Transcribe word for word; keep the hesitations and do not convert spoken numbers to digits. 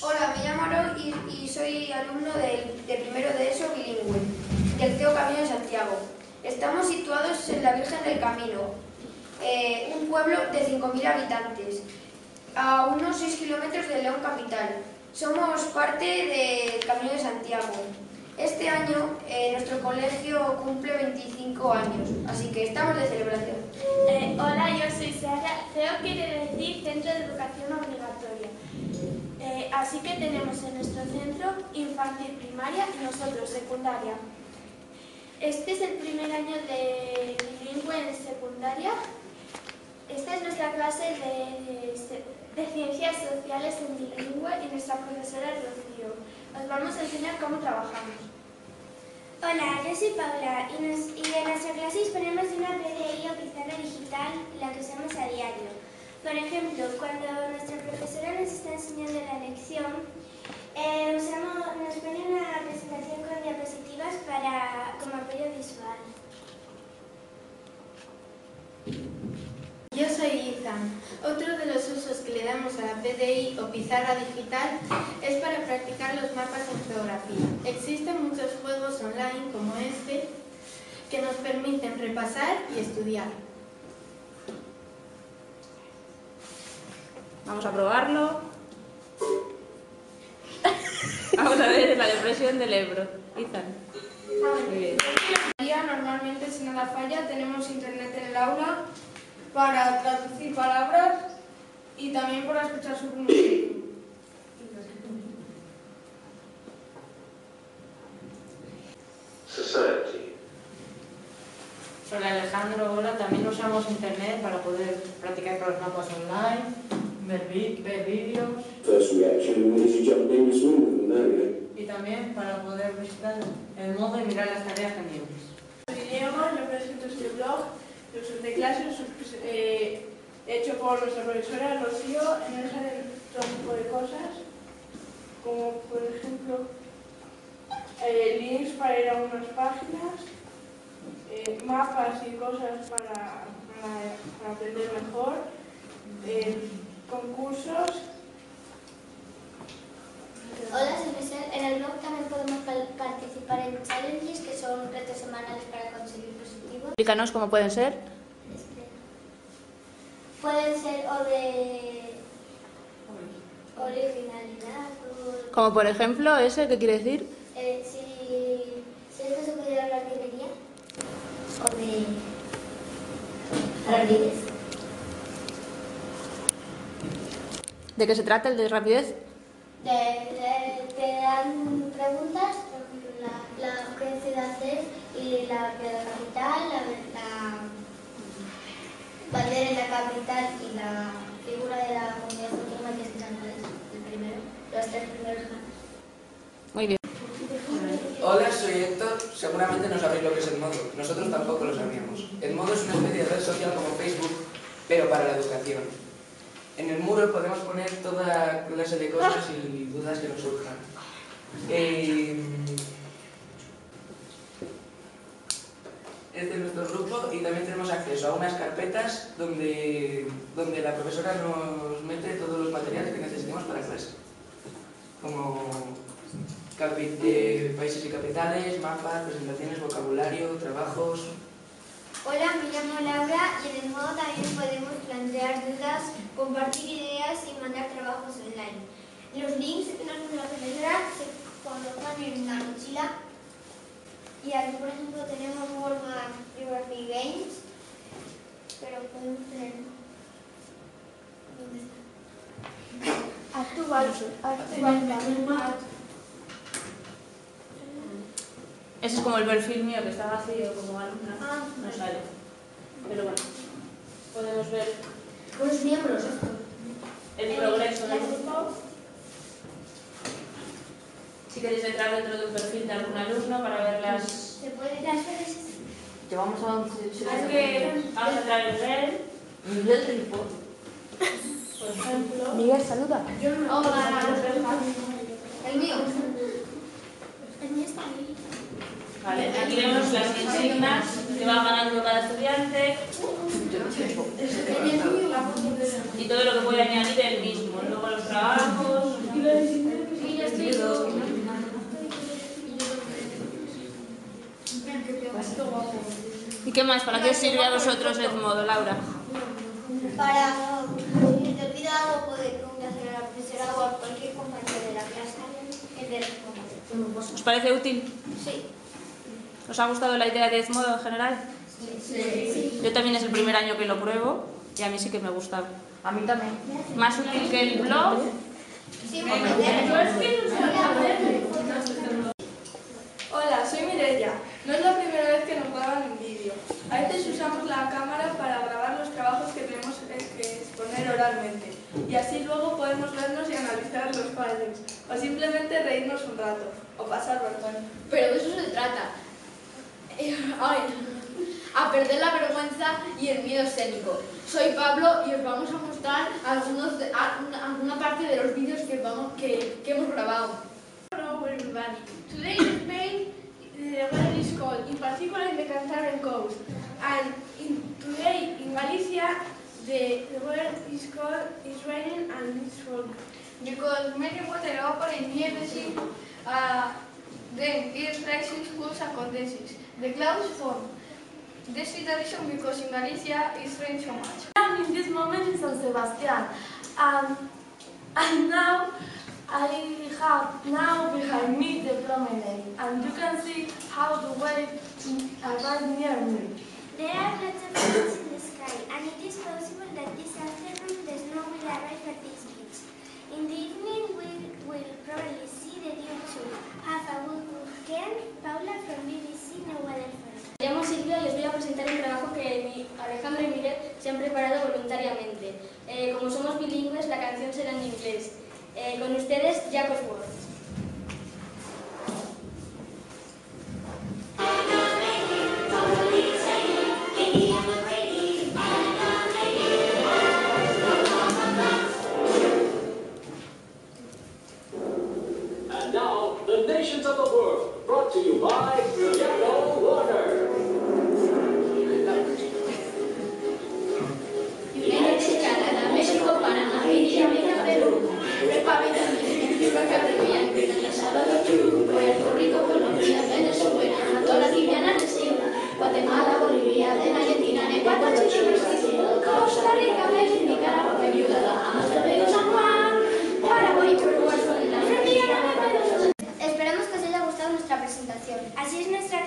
Hola, me llamo Aro y, y soy alumno de, de primero de ESO bilingüe del C E O Camino de Santiago. Estamos situados en la Virgen del Camino, eh, un pueblo de cinco mil habitantes, a unos seis kilómetros de León capital. Somos parte del Camino de Santiago. Este año eh, nuestro colegio cumple veinticinco años, así que estamos de celebración. Eh, hola, yo soy Sara. C E O quiere decir Centro de Educación Obligatoria. Eh, así que tenemos en nuestro centro infantil, primaria y nosotros secundaria. Este es el primer año de bilingüe en secundaria. Esta es nuestra clase de, de, de Ciencias Sociales en bilingüe y nuestra profesora Rocío. Os vamos a enseñar cómo trabajamos. Hola, yo soy Paula y, nos, y en nuestra clase disponemos de una P D I o pizarra digital, la que usamos a diario. Por ejemplo, cuando nuestra profesora nos está enseñando la lección, eh, usamos, nos pone una presentación con diapositivas para, como apoyo visual. Yo soy Izan. Otro de los usos que le damos a la P D I o pizarra digital es para practicar los mapas en geografía. Existen muchos juegos online como este que nos permiten repasar y estudiar. Vamos a probarlo. Vamos a ver la depresión del Ebro. Izan. Muy bien. Normalmente, si nada falla, tenemos internet en el aula para traducir palabras y también para escuchar su pronunciación. Society. Soy Alejandro. Hola, también usamos internet para poder practicar con los mapas online, ver, vi ver vídeos. First reaction is you jump in this room, no, Y también para poder visitar el modo y mirar las tareas pendientes. Idiomas, yo presento este blog, los de clases eh, hecho por nuestra profesora Rocío. En él salen todo tipo de cosas, como por ejemplo eh, links para ir a unas páginas, eh, mapas y cosas para, para, para aprender mejor, eh, concursos. Hola, soy Michelle. En el blog también podemos participar en challenges, que son retos semanales para conseguir positivos. Explícanos cómo pueden ser. Pueden ser o de originalidad o... Como por ejemplo ese, ¿qué quiere decir? Eh, si, si esto se pudiera hablar de artillería o de rapidez. ¿De qué se trata el de rapidez? De, de, te dan preguntas, por ejemplo, la, la qué ciudad es y la, la capital, la, la bandera de la capital y la figura de la comunidad autónoma que es San Luis, el primero, los tres primeros ganan. Muy bien. Hola, soy Héctor. Seguramente no sabéis lo que es Edmodo. Nosotros tampoco lo sabíamos. Edmodo es una especie de red social como Facebook, pero para la educación. En el muro podemos poner toda clase de cosas y dudas que nos surjan. Eh, este es nuestro grupo y también tenemos acceso a unas carpetas donde, donde la profesora nos mete todos los materiales que necesitemos para clase. Como de países y capitales, mapas, presentaciones, vocabulario, trabajos. Hola, me llamo Laura y en el modo también podemos plantear dudas, compartir ideas y mandar trabajos online. Los links que nos da la profesora se colocan en la mochila y aquí, por ejemplo, tenemos World Map Geography Games, pero podemos tener... ¿Dónde está? Actual, actual, Ese es como el perfil mío que está vacío como alumna. Ah, No sale. Pero bueno, podemos ver los miembros. el progreso del grupo. Si queréis entrar dentro de un perfil de algún alumno para ver las... ¿Se puede las veces? Llevamos a... Es que vamos a entrar en él. Miguel Tripo. Por ejemplo... Miguel, saluda. Hola. El mío. El mío está ahí. Vale, aquí vemos las insignias que va ganando cada estudiante y todo lo que puede añadir él mismo. Luego los trabajos, Y yo estoy con... ¿Y qué más? ¿Para qué os sirve a vosotros Edmodo, Laura? Para si te olvida algo, puede preguntarse a la profesora o a cualquier compañero de la clase que te responda. ¿Os parece útil? Sí. ¿Os ha gustado la idea de Edmodo en general? Sí. Yo también es el primer año que lo pruebo y a mí sí que me gusta. A mí también. Más útil que el blog. Sí, me entendés. Hola, soy Mireia. No es la primera vez que nos graban en vídeo. A veces usamos la cámara para grabar los trabajos que tenemos que exponer oralmente. Y así luego podemos vernos y analizar los fallos. O simplemente reírnos un rato. O pasar vergüenza. Pero de eso se trata. Eh, ay, a perder la vergüenza y el miedo escénico. Soy Pablo y os vamos a mostrar algunos de, alguna parte de los vídeos que, vamos, que, que hemos grabado. Hello everybody. Today in Spain the weather is cold, in particular in the Cantabrian coast. And in, today in Galicia the, the weather is cold, it's raining and it's foggy. Because many water vapor in near the sea, uh, then it rises schools and condenses. The clouds form. This is the reason because in Galicia it rains so much. I'm in this moment in San Sebastián, um, and now I have now behind me the promenade, and you can see how the waves are right near me. There are lots of clouds in the sky, and it is possible that this afternoon the snow will arrive at this beach. In the evening we will probably see the dew too. Have a good weekend. Paula from B B C No Weather Forecast. Me llamo Silvia y os voy a presentar un trabajo que mi Alejandro y Miret se han preparado voluntariamente. Eh, como somos bilingües, la canción será en inglés. Eh, con ustedes, Jack Osborne. And now, the nations of the world, brought to you by Yellow Water. United States, Canadá, México, Panamá, Haití, Jamaica, Perú, Republic of Cuba, Caribbean, Britain, El Salvador, Perú, Puerto Rico, Colombia, Venezuela, Angola, Guyana, Venezuela, Guatemala, Bolivia, Argentina, Nepal, Chile, Brasil, Costa Rica, México, Nicaragua, Perú, Bahamas, Tobago, San Juan, Paraguay, Uruguay, Surinam, Argentina, Esperamos que os haya gustado nuestra presentación. Así es nuestra